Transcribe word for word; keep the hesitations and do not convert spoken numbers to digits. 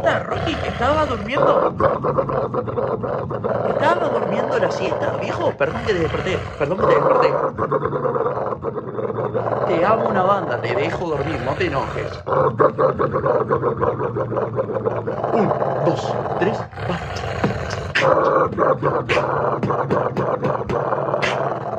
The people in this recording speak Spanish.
pasa, Rocky? Estaba durmiendo. Estaba durmiendo la siesta, viejo. Perdón que te desperté. Perdón que te desperté. Te hago una banda, te dejo dormir, no te enojes. Un, dos, tres, va.